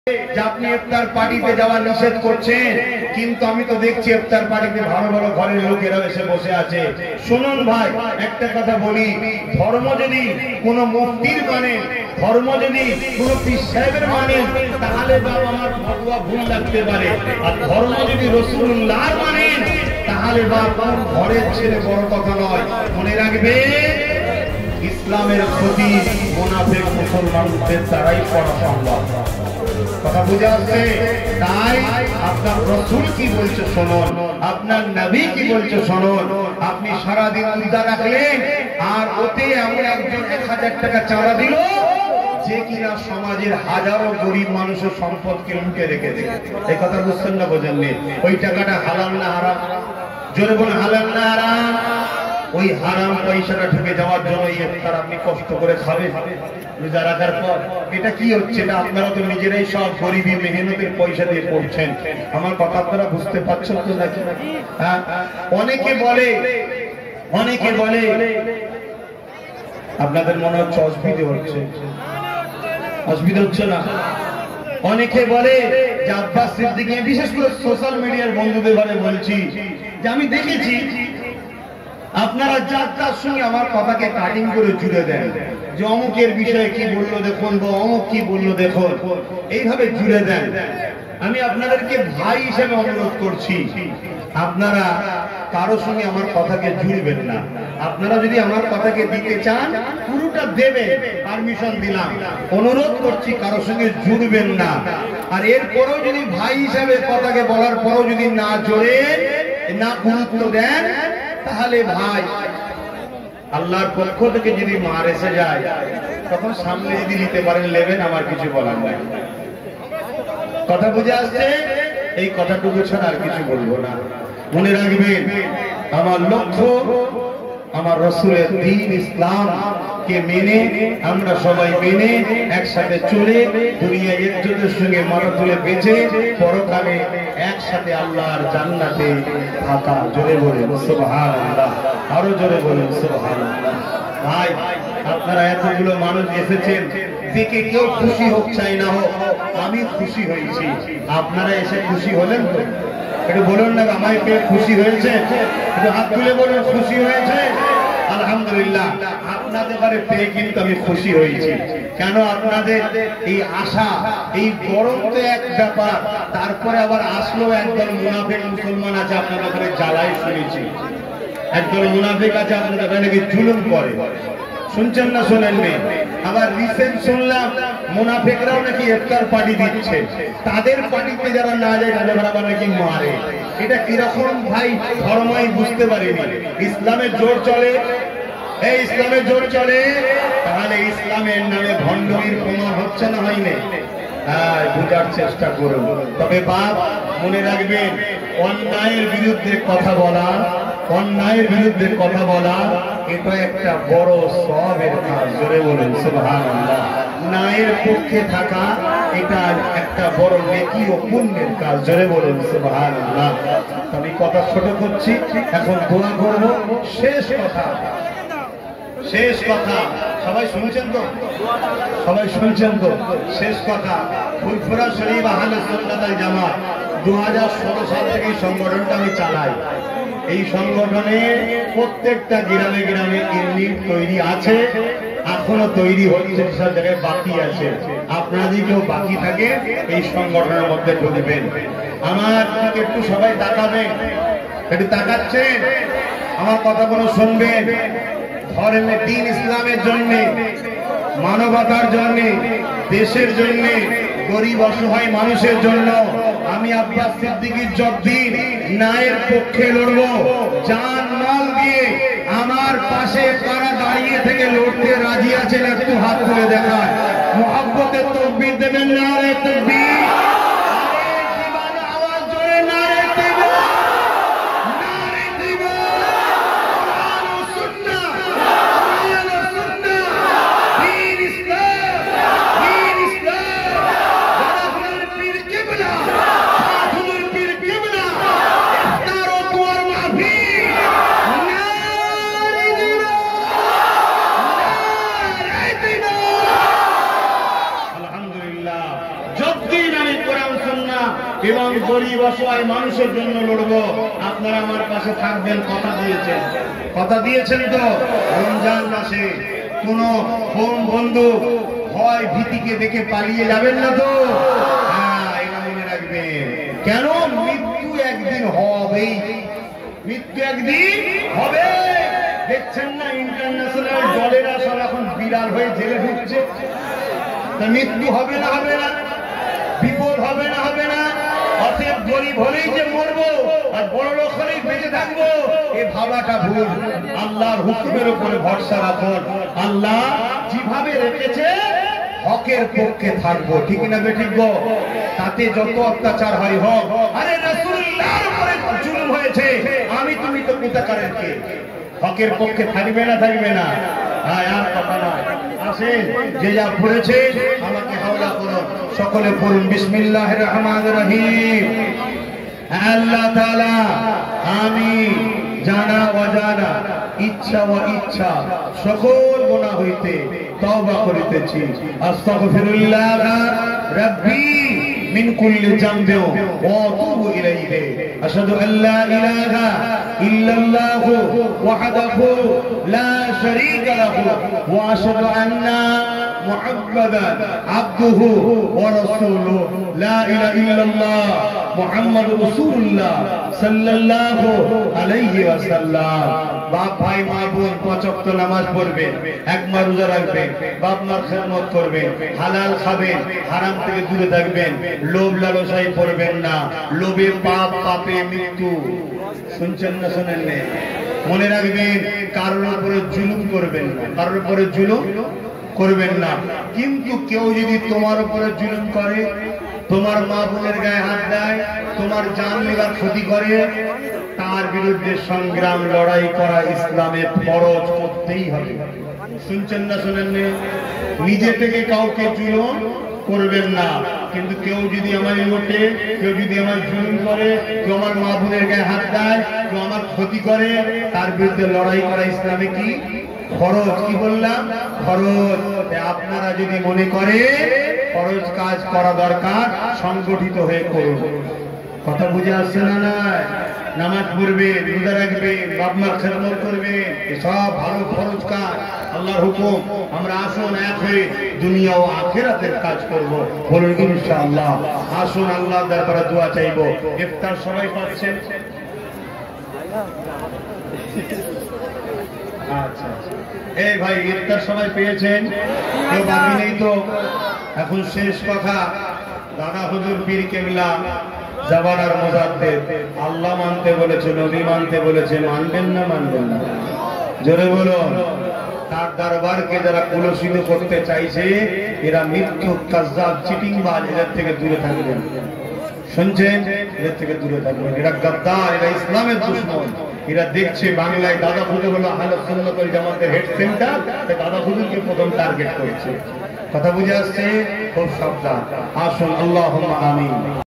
আপনি ইফতার পার্টিতে যাওয়া নিষেধ করছেন, কিন্তু আমি তো দেখছি ইফতার পার্টিতে ভালো ভালো ঘরের লোকেরা এসে বসে আছে। শুনুন ভাই, একটা কথা বলি, ধর্ম যদি কোনো মুফতির মানে, ধর্ম যদি কোনো পীর সাহেবের মানে, তাহলে বাবা আমার ফতোয়া ভুল লাগতে পারে। আর ধর্ম যদি রাসূলুল্লাহর মানে, তাহলে বাবা ঘরের ছেলে বড় কথা নয়। মনে রাখবে, ইসলামের ক্ষতি মুনাফিক মুসলমানদের দ্বারাই করা সম্ভব। কথা বুঝে আসছে? তাই আপনার রাসূল কি বলছে শুনুন, আপনার নবী কি বলছে শুনুন। আপনি সারাদিন রোজা রাখলেন, আর ওতে এমন একজন 1000 টাকা চাঁদা দিল যে কিনা সমাজের হাজারো গরিব মানুষের সম্পদকে লুটে রেখে দেয়। এই কথা বুঝছেন না, বোঝেননি? ওই টাকাটা হালাল না হারাম? জোরে বলে হালাল না হারাম? ওই হারাম পয়সাটা ঢুকে যাওয়ার জন্য ইফতার আপনি কষ্ট করে খাবেন রোজা রাখার পর। এটা কি হচ্ছে? না আপনারা তো নিজেরাই সব গরিবী মেহনতের পয়সা দিয়ে করছেন। আমার কথা আপনারা বুঝতে পারছেন তো নাকি? হ্যাঁ, অনেকে বলে আপনাদের মনে হচ্ছে অসুবিধা হচ্ছে, অসুবিধা হচ্ছে না? অনেকে বলে যে আব্বাস সিদ্দিকী, বিশেষ করে সোশ্যাল মিডিয়ার বন্ধুদের ঘরে বলছি যে আমি দেখেছি আপনারা যার সঙ্গে আমার কথাকে কাটিং করে জুড়ে দেন, যে অমুকের বিষয়ে কি বললো দেখুন, বা অমুক কি বললো দেখুন, এইভাবে জুড়ে দেন। আমি আপনাদেরকে ভাই হিসেবে অনুরোধ করছি, আপনারা কারো সঙ্গে আমার কথাকে জুড়বেন না। আপনারা যদি আমার কথাকে দিতে চান পুরোটা দেবে, পারমিশন দিলাম। অনুরোধ করছি কারো সঙ্গে জুড়বেন না। আর এরপরেও যদি ভাই হিসেবে কথাকে বলার পরেও যদি না জোরে না গুরুত্ব দেন, তাহলে ভাই আল্লাহর পক্ষ থেকে যদি মার এসে যায়, তখন সামনে যদি নিতে পারেন নেবেন, আমার কিছু বলার নাই। কথা বুঝে আসছে? এই কথাটুকু ছাড়া আর কিছু বলবো না। মনে রাখবেন, আমার লক্ষ্য আমার রাসূলের দ্বীন ইসলাম কে মেনে, আমরা সবাই মেনে একসাথে চলে দুনিয়া ইজ্জতের সঙ্গে মাথা তুলে বেঁচে পরকালে একসাথে আল্লাহর জান্নাতে থাকা। জোরে বলুন সুবহানাল্লাহ, আরো জোরে বলুন সুবহানাল্লাহ। ভাই, আপনারা এতগুলো মানুষ এসেছেন, দেখে কেউ খুশি হোক চাই না হোক, আমি খুশি হয়েছি। আপনারা এসে খুশি হলেন তো? একটু বলুন না, আমায় পেয়ে খুশি হয়েছে? একটু হাত তুলে বলুন খুশি হয়েছে। আলহামদুলিল্লাহ, আপনাদের বারে পেয়ে কিন্তু আমি খুশি হয়েছি। কেন? আপনাদের এই আশা, এই গরম তো এক ব্যাপার, তারপরে আবার আসলো একদল মুনাফিক মুসলমান আছে আপনাদের ওখানে, জ্বালাই শুনেছি। একদল মুনাফিক আছে আপনাদের ওখানে নাকি জুলুম করে, শুনছেন না শোনেননি? আবার রিসেন্ট শুনলাম মুনাফিকরাও নাকি ইফতার পার্টি দিচ্ছে, তাদের পার্টিতে যারা না যায় তাদের আবার নাকি মারে। এটা কিরকম ভাই ধর্মই বুঝতে পারিনি। ইসলামের জোর চলে, এই ইসলামের জোর চলে, তাহলে ইসলামের নামে ভণ্ডগির প্রমাণ হচ্ছে না, হয়নি? হ্যাঁ, বুঝার চেষ্টা করুন। তবে বাপ, মনে রাখবেন, অন্যায়ের বিরুদ্ধে কথা বলা, অন্যায়ের বিরুদ্ধে কথা বলা, এটা একটা বড় সওয়াবের কাজ। জোরে বলুন সুবহানাল্লাহ। ন্যায়ের পক্ষে থাকা, এটা একটা বড় নেকি ও পুণ্যের কাজ। জোরে বলুন সুবহানাল্লাহ। আমি কথা ছোট করছি, এখন দোয়া করব। শেষ কথা, শেষ কথা, সবাই শুনছেন তো? সবাই শুনছেন তো? শেষ কথা, ফুরফুরা শরীফ আহলে সুন্নাত ওয়াল জামাত 2016 সাল থেকে এই সংগঠনটা আমি চালাই। এই সংগঠনে প্রত্যেকটা গ্রামে গ্রামে ইউনিট তৈরি আছে, এখনো তৈরি হচ্ছে, সব জায়গায় বাকি আছে। আপনারা যদি কেউ বাকি থাকে এই সংগঠনের মধ্যে ঢুকবেন। আমার একটু সবাই তাকাবেন, একটু তাকাচ্ছেন, আমার কথাগুলো শুনবেন। ধর্মে দ্বীন ইসলামের জন্য, মানবতার জন্য, দেশের জন্য, গরিব অসহায় মানুষের জন্য আমি আব্বাস সিদ্দিকী যতদিন ন্যায়ের পক্ষে লড়বো, জান মাল দিয়ে। আমার পাশে কারা দাঁড়িয়ে থেকে লড়তে রাজি আছেন? একটু হাত তুলে দেখায়। মুহাব্বতের তাকবীর দেবেন, নারে তাকবীর। জন্য এবং গরিব অসহায় মানুষের জন্য লড়বো। আপনারা আমার পাশে থাকবেন, কথা দিয়েছেন তো? রমজান মাসে কোন বন্ধু ভয় ভীতিকে দেখে পালিয়ে যাবেন না তো? হ্যাঁ, এটা মনে রাখবেন। কেন? মৃত্যু একদিন হবেই, মৃত্যু একদিন হবে। দেখছেন না ইন্টারন্যাশনাল দলেরা সব এখন বিড়াল হয়ে জেলে ঢুকছে। মৃত্যু হবে না? হবে না? বিপদ হবে না? হবে না? অতএব গরিব হলেই যে মরবো আর বড় লোক হলেই বেঁচে থাকবো, এ ভাবাটা ভুল। আল্লাহর হুকুমের উপরে ভরসা রাখুন। আল্লাহ যেভাবে রেখেছে হকের পক্ষে থাকবো, ঠিক না বেঠিক? তাতে যত অত্যাচার হয় হোক। আরে রাসূলুল্লাহর উপরে জুলুম হয়েছে, আমি তুমি তো কুতাকারের কে? হকের পক্ষে থাকবে না? থাকবে না? আর কথা নয়। আসেন, যে যা পড়েছে আমাকে হাওলা করুন। সকলে পড়ুন বিসমিল্লাহির রহমানির রহিম। আল্লাহ তাআলা আমি জানা অজানা, ইচ্ছা ও ইচ্ছা সকল গুনাহ হইতে তওবা করিতেছি। আস্তাগফিরুল্লাহ রাব্বি মিন কুল্লি যামবি ওয়া আতুবু ইলাইহি। আশহাদু আল্লা ইলাহা ইল্লাল্লাহ ওয়াহদাহু লা শারীকা লাহু ওয়া আশহাদু আন্না মুহাম্মাদান আবদুহু ওয়া রাসূলুহু। লা ইলাহা ইল্লাল্লাহ মুহাম্মাদুর রাসূলুল্লাহ সাল্লাল্লাহু আলাইহি ওয়াসাল্লাম। বাপ ভাই মা বোন 5 ওয়াক্ত নামাজ পড়বেন, একবার রোজা রাখবেন, বাপ মার খেদমত করবেন, হালাল খাবেন, হারাম থেকে দূরে থাকবেন, লোভ লালসায় পড়বেন না। লোভে পাপ, পাপে মৃত্যু। শুনছেন না? শোনেন না? মনে রাখবেন, কারোর উপরে জুলুম করবেন না, কারোর উপরে জুলুম করবেন না। কিন্তু কেউ যদি তোমার উপরে জুলুম করে, তোমার মা বোনের গায়ে হাত দেয়, তোমার জান নেবার ক্ষতি করে, তার বিরুদ্ধে সংগ্রাম লড়াই করা ইসলামে ফরজ, করতেই হবে। শুনছেন না? শোনেন না? নিজে থেকে কাউকে জুলুম করবেন না। কিন্তু কেউ যদি আমার লোটে, কেউ যদি আমার জুলুম করে, কেউ আমার মা বোনের গায়ে হাত দেয়, কেউ আমার ক্ষতি করে, তার বিরুদ্ধে লড়াই করা ইসলামে কি ফরজ? কি বললাম? ফরজ। আপনারা যদি মনে করে ফরজ কাজ করা দরকার, সংগঠিত হয়ে করুন। কথা বুঝে আসছে না? না, নামাজ পড়বে, রোজা রাখবে, বাপ মার খেদমত করবে, সব ভালো ফরজ কাজ, আল্লাহর হুকুম। আমরা আসুন এক হয়ে দুনিয়া ও আখিরাতের কাজ করব। বলুন ইনশাআল্লাহ। আসুন আল্লাহর দরবারে দোয়া চাইবো। ইফতার সবাই পাচ্ছেন? আচ্ছা, এই ভাই ইফতার সবাই পেয়েছেন? কেউ বাকি নেই তো? এখন শেষ কথা, দাদা হুজুর পীর কেবলা জাবানার মুজাদ্দিদ আল্লাহ মানতে বলেছে, নবী মানতে বলেছে, মানবেন না? মানবেন না? জোরে বলুন। তার দরবারকে যারা কুলসিত করতে চাইছে, এরা মিথ্যুক, কাযযাব, চিটিংবাজ, এদের থেকে দূরে থাকবেন। শুনছেন? এদের থেকে দূরে থাকবেন। এরা গাদ্দার, এরা ইসলামের দুশমন। এরা দেখছে বাংলায় দাদা হুজুর হলো আহলে সুন্নাত ওয়াল জামাতের হেড সেন্টার, দাদা হুজুরকে প্রথম টার্গেট করছে। কথা বুঝে আসছে? খুব সাবধান। আসুন, আল্লাহুম্মা আমিন।